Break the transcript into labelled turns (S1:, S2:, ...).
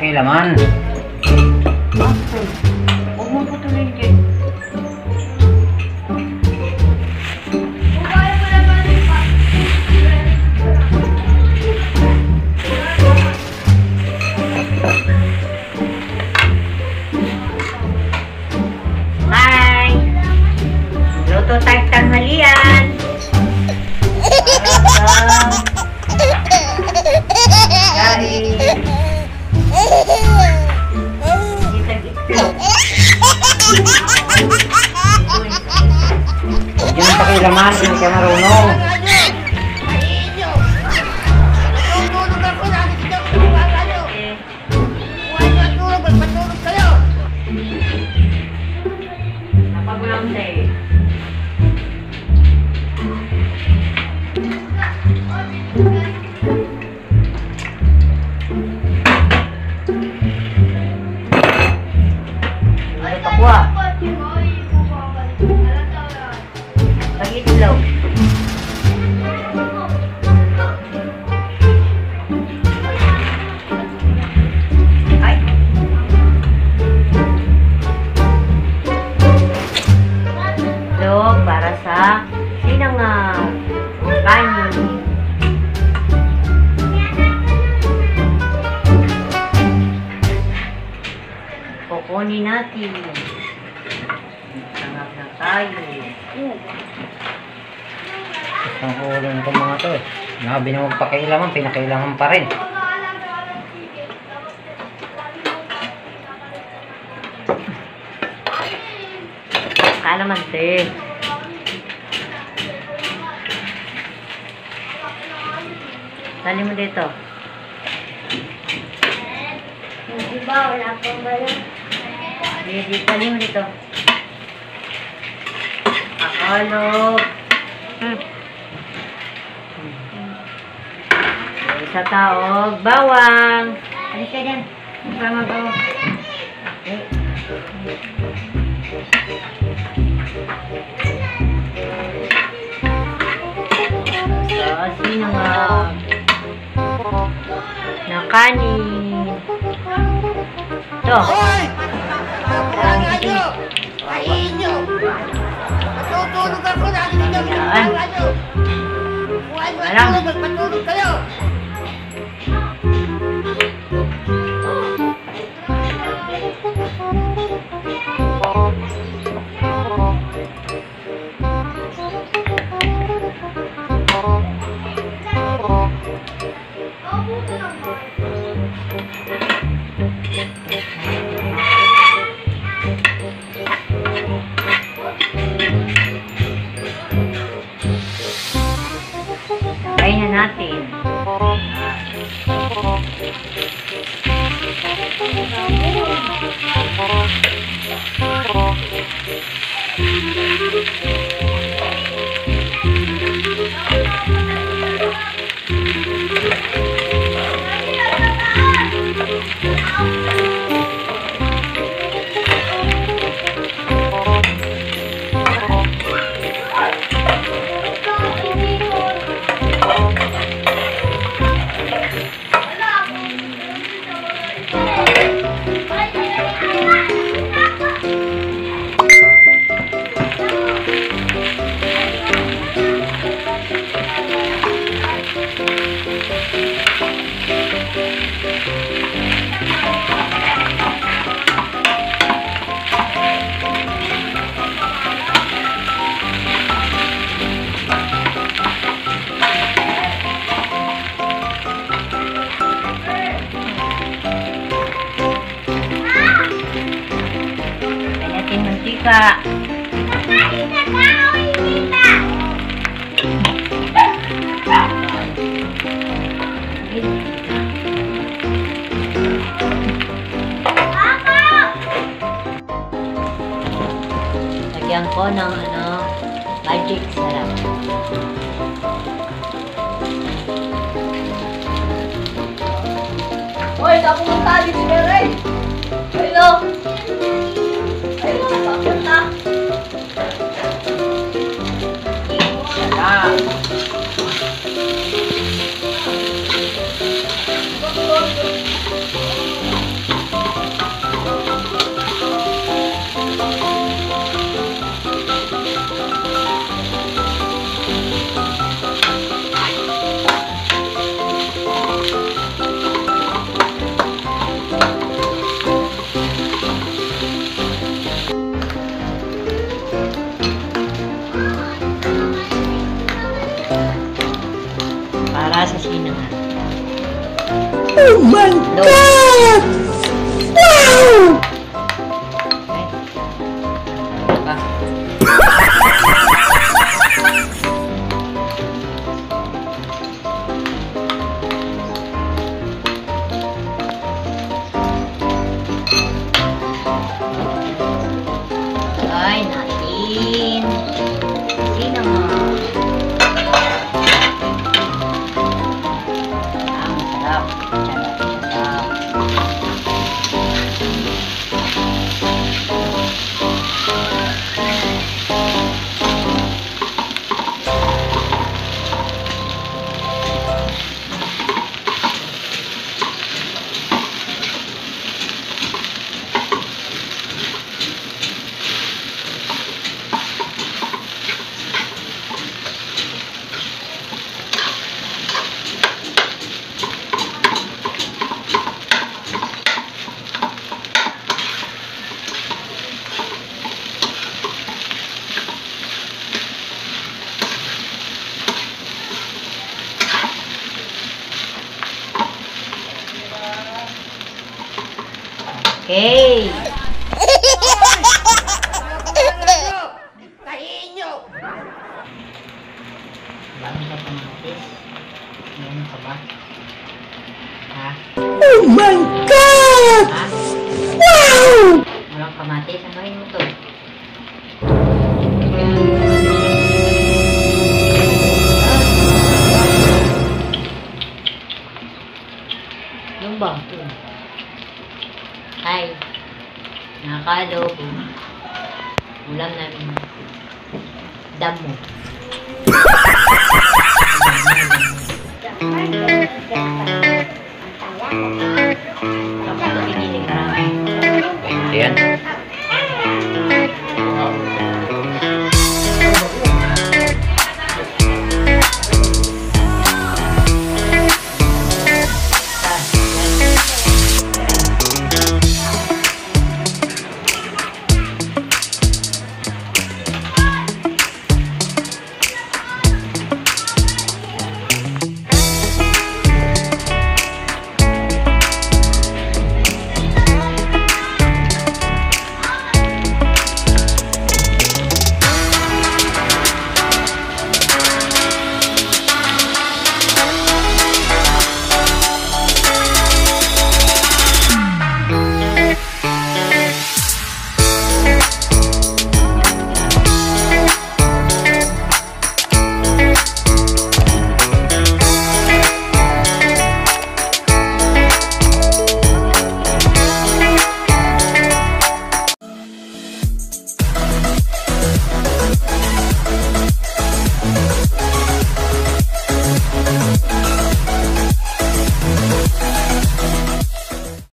S1: pakialaman.
S2: Bakit? Huwag mo patuloy din.
S3: Hi! Luto tayong tanghalian. Kain. Isang itlog.
S1: Huwag yun ang pakialaman, hindi ka marunong.
S3: Napagulang day. Pakwa. Pag-itlog. Ay. Itlog para sa sinangag. Kanin. Kukunin natin. Sangag na tayo.
S1: Ang ulo nito mga to eh. Nabi na magpakialaman, pinakailangan pa rin.
S3: Naman, te. Tali mo dito.
S2: Hindi ba? Wala pang bayo.
S3: Tali mo dito. Akalog. Isa taog. Bawang. Alis ka dyan. Sama bawang. Okay. Asin na kanin. Ito.
S4: Hoy! Kailangan nyo! Kain nyo! Matutulog ako na akin nyo! Kailangan nyo! Huwag matulog! Magpatulog kayo!
S3: Kain na natin. Mantika. Lagyan ko ng magic sarap.
S2: Hoy, napunta din si Mary. Hello. Hello, napunta.
S3: Oh my God! Wow! Ay, natin. Sino mo? Ang sarap. Sarap. Okay.
S4: Kahiin nyo!
S3: Bago ka pamatis. Ngayon ka ba? Ha?
S1: Oh my God!
S3: Ha?
S1: Wow!
S3: Walang kamatis. Anoin mo to? Yung ba? Hi. Nakakalobo. Ulam namin. Damo. Tapos ito kinilig.
S1: Ayan.